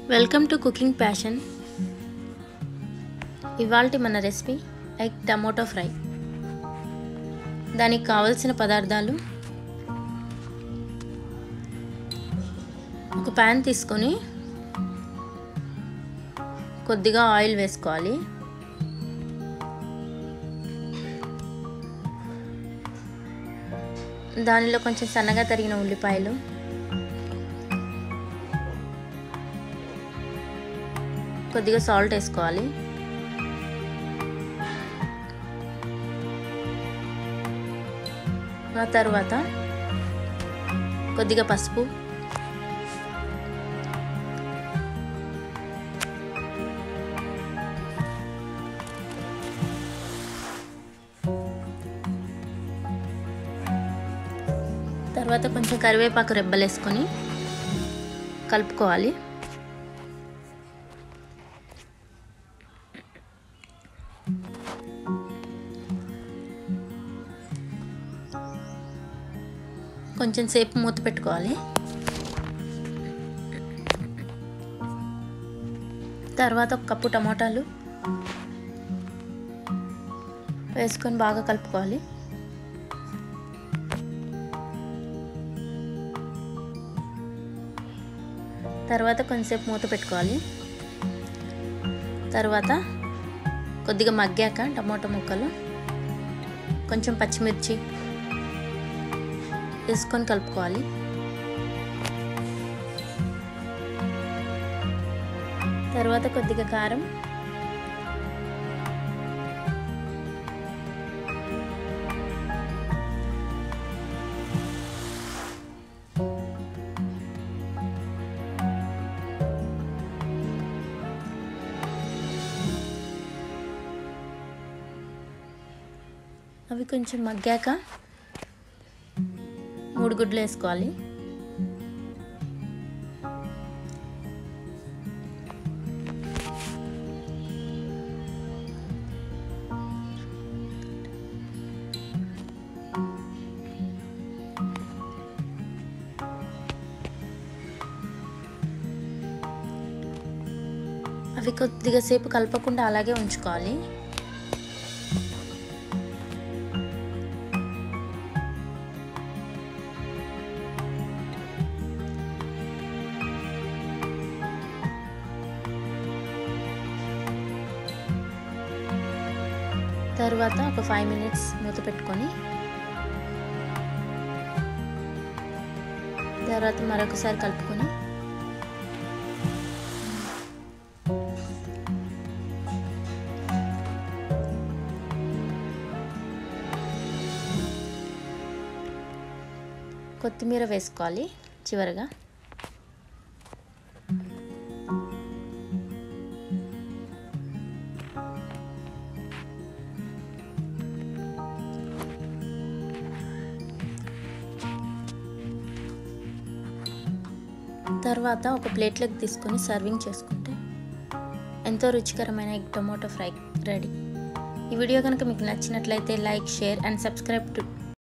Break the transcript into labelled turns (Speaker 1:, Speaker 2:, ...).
Speaker 1: Welcome to cooking passion. ఇవాల్టి మన recipe egg tomato fry. దానికి కావలసిన పదార్థాలు: ఒక ప్యాన్ తీసుకొని కొద్దిగా ఆయిల్ వేసుకోవాలి. దానిలో కొంచెం సన్నగా తరిగిన ఉల్లిపాయలు, కొద్దిగా సాల్ట్ వేసుకోవాలి. ఆ తర్వాత కొద్దిగా పసుపు, తర్వాత కొంచెం కరివేపాకు రెబ్బలు వేసుకొని కలుపుకోవాలి. కొంచెం సేపు మూత పెట్టుకోవాలి. తర్వాత ఒక కప్పు టమాటాలు వేసుకొని బాగా కలుపుకోవాలి. తర్వాత కొంచెంసేపు మూత పెట్టుకోవాలి. తర్వాత కొద్దిగా మగ్గాక టమాటా ముక్కలు, కొంచెం పచ్చిమిర్చి వేసుకొని కలుపుకోవాలి. తర్వాత కొద్దిగా కారం, అవి కొంచెం మగ్గాక 3 గుడ్లు వేసుకోవాలి. అవి కొద్దిగా సేపు కలపకుండా అలాగే ఉంచుకోవాలి. తర్వాత ఒక 5 minutes మూత పెట్టుకొని తర్వాత మరొకసారి కలుపుకొని కొత్తిమీర వేసుకోవాలి చివరగా. తర్వాత ఒక ప్లేట్లోకి తీసుకొని సర్వింగ్ చేసుకుంటే ఎంతో రుచికరమైన ఎగ్ టొమాటో ఫ్రై రెడీ. ఈ వీడియో కనుక మీకు నచ్చినట్లయితే like, share and subscribe to